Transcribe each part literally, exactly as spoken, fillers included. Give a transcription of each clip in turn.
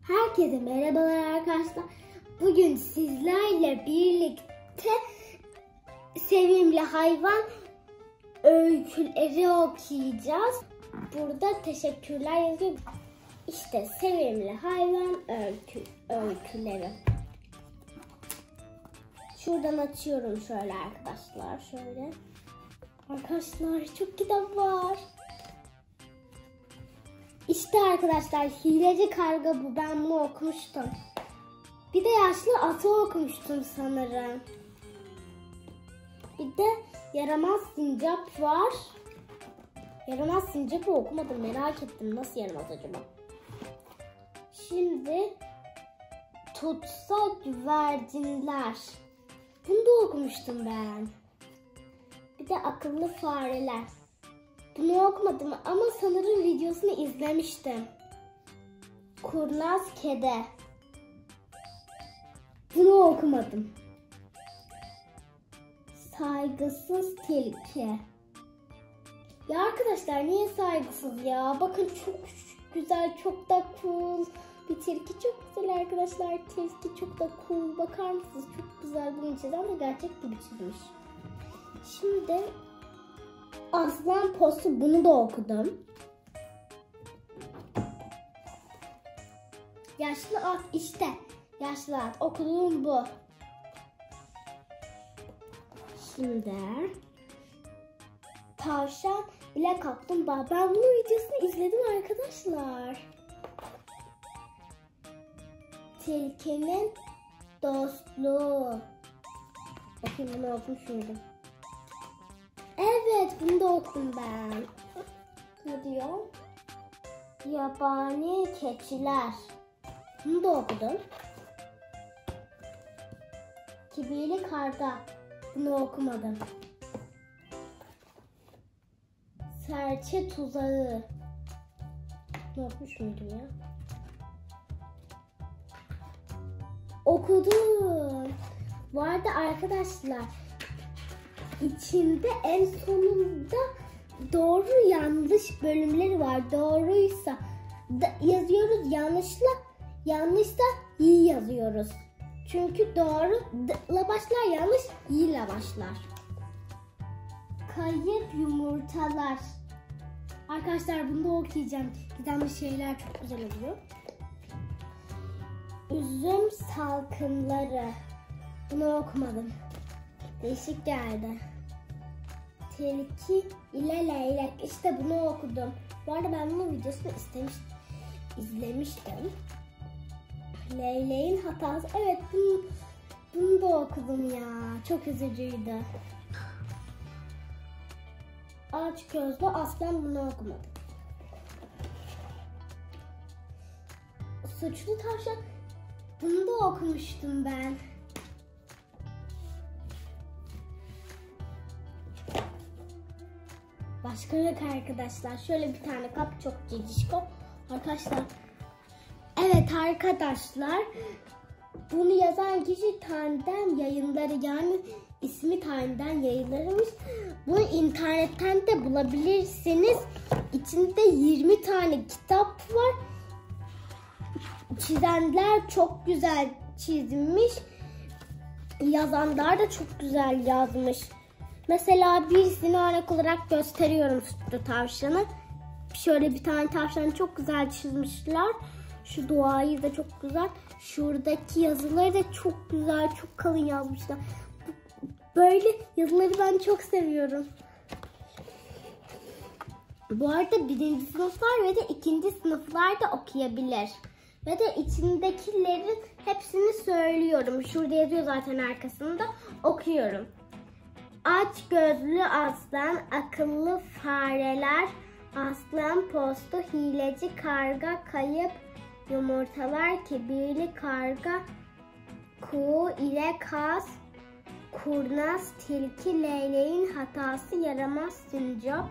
Herkese merhabalar arkadaşlar. Bugün sizlerle birlikte sevimli hayvan öyküleri okuyacağız. Burada teşekkürler yazıyor. İşte sevimli hayvan öykü, öyküleri. Şuradan açıyorum şöyle arkadaşlar. Şöyle. Arkadaşlar çok kitap var. İşte arkadaşlar Hileci Karga bu. Ben bunu okumuştum. Bir de Yaşlı Atı okumuştum sanırım. Bir de Yaramaz Sincap var. Yaramaz Sincap'ı okumadım. Merak ettim. Nasıl yaramaz acaba? Şimdi Tutsa Güvercinler. Bunu da okumuştum ben. Bir de Akıllı Fareler. Bunu okumadım ama sanırım videosunu izlemiştim. Kurnaz Kedi. Bunu okumadım. Saygısız Tilki. Ya arkadaşlar niye saygısız ya? Bakın çok güzel, çok da cool. Bir tilki çok güzel arkadaşlar. Tilki çok da cool. Bakar mısınız? Çok güzel. Bunu çizen de gerçek gibi çizmiş. Şimdi Aslan Postu, bunu da okudum. Yaşlı At, işte Yaşlı At okuduğum bu. Şimdi Tavşan ile Kaplumbağa. Ben bunun videosunu izledim arkadaşlar. Tilkinin Dostluğu. Bakayım bunu okumuş muydum? Evet, bunu da okudum ben. Ne diyor? Yabani Keçiler. Bunu da okudum. Kibirli Karga. Bunu okumadım. Serçe Tuzağı. Ne okumuş muydum ya? Okudum. Bu arada arkadaşlar, İçinde en sonunda doğru yanlış bölümleri var. Doğruysa da yazıyoruz, yanlışla yanlışsa iyi yazıyoruz. Çünkü doğru d'la başlar, yanlış i ile başlar. Kayıp Yumurtalar. Arkadaşlar bunu da okuyacağım. Gizemli şeyler çok güzel oluyor. Üzüm Salkımları. Bunu okumadım. Değişik geldi. Tilki ile Leylek. İşte bunu okudum. Bu arada ben bunun videosunu istemiş, izlemiştim. Leyleğin Hatası. Evet, bunu, bunu da okudum ya. Çok üzücüydü. Aç Gözlü Aslan, bunu okumadım. Suçlu Tavşan. Bunu da okumuştum ben. Başka yok arkadaşlar. Şöyle bir tane kap, çok cicişko. Arkadaşlar. Evet arkadaşlar. Bunu yazan kişi Tandem Yayınları, yani ismi Tandem Yayınlarımış. Bunu internetten de bulabilirsiniz. İçinde yirmi tane kitap var. Çizenler çok güzel çizmiş. Yazanlar da çok güzel yazmış. Mesela birisini örnek olarak gösteriyorum, Suçlu Tavşanı. Şöyle bir tane tavşanı çok güzel çizmişler. Şu doğayı da çok güzel. Şuradaki yazıları da çok güzel, çok kalın yazmışlar. Böyle yazıları ben çok seviyorum. Bu arada birinci sınıflar ve de ikinci sınıflar da okuyabilir. Ve de içindekilerin hepsini söylüyorum. Şurada yazıyor zaten, arkasında okuyorum. Aç Gözlü Aslan, Akıllı Fareler, Aslan Postu, Hileci Karga, Kayıp Yumurtalar, Kibirli Karga, Kuğu ile Kaz, Kurnaz Tilki, Leyleğin Hatası, Yaramaz Sincap,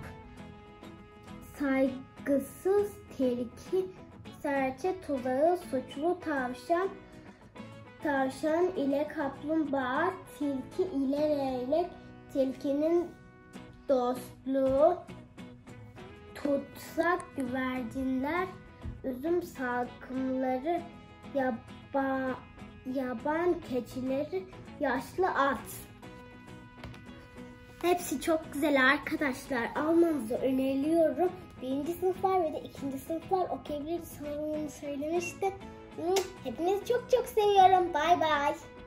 Saygısız Tilki, Serçe Tuzağı, Suçlu Tavşan, Tavşan ile Kaplumbağa, Tilki ile Leylek, Tilkinin Dostluğu, Tutsak Güvercinler, Üzüm Salkımları, yaba, yaban keçileri, yaşlı at. Hepsi çok güzel arkadaşlar. Almanızı öneriyorum. Birinci sınıflar ve de ikinci sınıflar okuyabilir. Sanırım onu söylemiştim. Hepinizi çok çok seviyorum. Bay bay.